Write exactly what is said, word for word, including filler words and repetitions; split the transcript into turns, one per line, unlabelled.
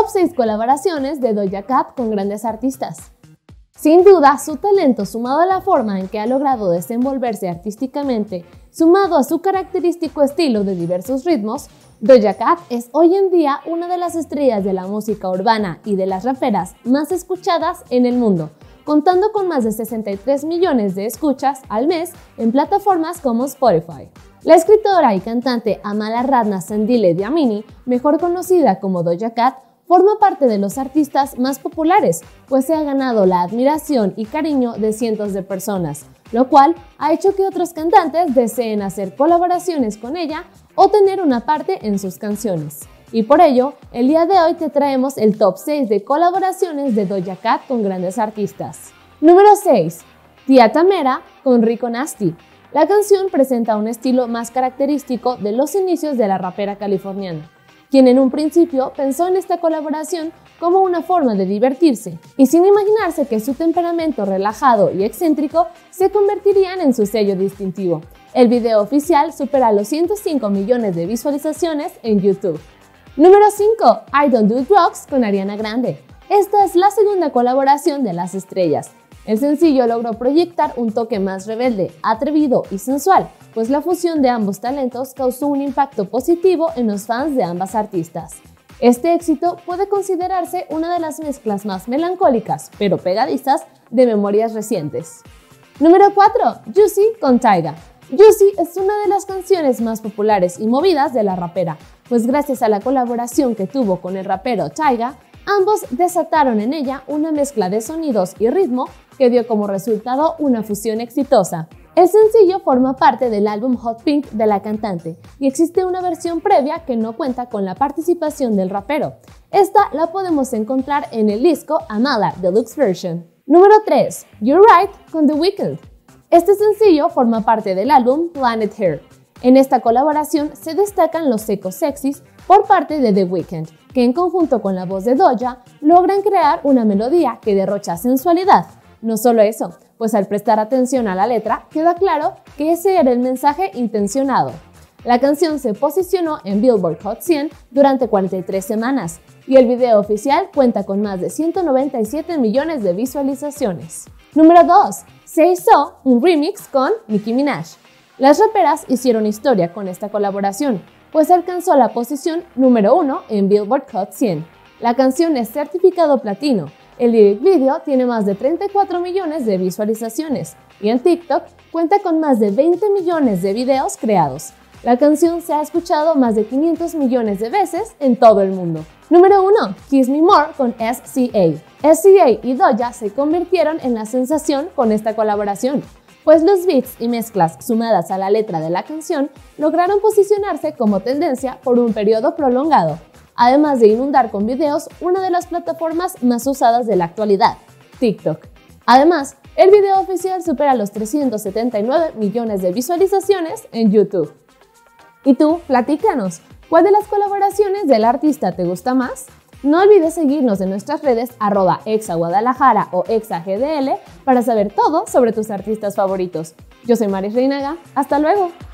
Top seis colaboraciones de Doja Cat con grandes artistas. Sin duda, su talento sumado a la forma en que ha logrado desenvolverse artísticamente, sumado a su característico estilo de diversos ritmos, Doja Cat es hoy en día una de las estrellas de la música urbana y de las raperas más escuchadas en el mundo, contando con más de sesenta y tres millones de escuchas al mes en plataformas como Spotify. La escritora y cantante Amala Ratna Sandile Dlamini, mejor conocida como Doja Cat, forma parte de los artistas más populares, pues se ha ganado la admiración y cariño de cientos de personas, lo cual ha hecho que otros cantantes deseen hacer colaboraciones con ella o tener una parte en sus canciones. Y por ello, el día de hoy te traemos el top seis de colaboraciones de Doja Cat con grandes artistas. Número seis. Tia Tamera con Rico Nasty. La canción presenta un estilo más característico de los inicios de la rapera californiana, quien en un principio pensó en esta colaboración como una forma de divertirse, y sin imaginarse que su temperamento relajado y excéntrico se convertirían en su sello distintivo. El video oficial supera los ciento cinco millones de visualizaciones en YouTube. Número cinco. I Don't Do Drugs con Ariana Grande. Esta es la segunda colaboración de las estrellas. El sencillo logró proyectar un toque más rebelde, atrevido y sensual, pues la fusión de ambos talentos causó un impacto positivo en los fans de ambas artistas. Este éxito puede considerarse una de las mezclas más melancólicas, pero pegadizas, de memorias recientes. Número cuatro. Juicy con Tyga. Juicy es una de las canciones más populares y movidas de la rapera, pues gracias a la colaboración que tuvo con el rapero Tyga, ambos desataron en ella una mezcla de sonidos y ritmo que dio como resultado una fusión exitosa. El sencillo forma parte del álbum Hot Pink de la cantante y existe una versión previa que no cuenta con la participación del rapero. Esta la podemos encontrar en el disco Amala Deluxe Version. Número tres. You're Right con The Weeknd. Este sencillo forma parte del álbum Planet Her. En esta colaboración se destacan los ecos sexys por parte de The Weeknd, que en conjunto con la voz de Doja logran crear una melodía que derrocha sensualidad. No solo eso, pues al prestar atención a la letra queda claro que ese era el mensaje intencionado. La canción se posicionó en Billboard Hot cien durante cuarenta y tres semanas y el video oficial cuenta con más de ciento noventa y siete millones de visualizaciones. Número dos. Say So, un remix con Nicki Minaj. Las raperas hicieron historia con esta colaboración, pues alcanzó la posición número uno en Billboard Hot cien. La canción es certificado platino. El lyric video tiene más de treinta y cuatro millones de visualizaciones y en TikTok cuenta con más de veinte millones de videos creados. La canción se ha escuchado más de quinientos millones de veces en todo el mundo. Número uno. Kiss Me More con S C A. S C A y Doja se convirtieron en la sensación con esta colaboración, pues los beats y mezclas sumadas a la letra de la canción lograron posicionarse como tendencia por un periodo prolongado, además de inundar con videos una de las plataformas más usadas de la actualidad, TikTok. Además, el video oficial supera los trescientos setenta y nueve millones de visualizaciones en YouTube. ¿Y tú? Platícanos, ¿cuál de las colaboraciones del artista te gusta más? No olvides seguirnos en nuestras redes arroba exaguadalajara o exagdl para saber todo sobre tus artistas favoritos. Yo soy Maris Reinaga, hasta luego.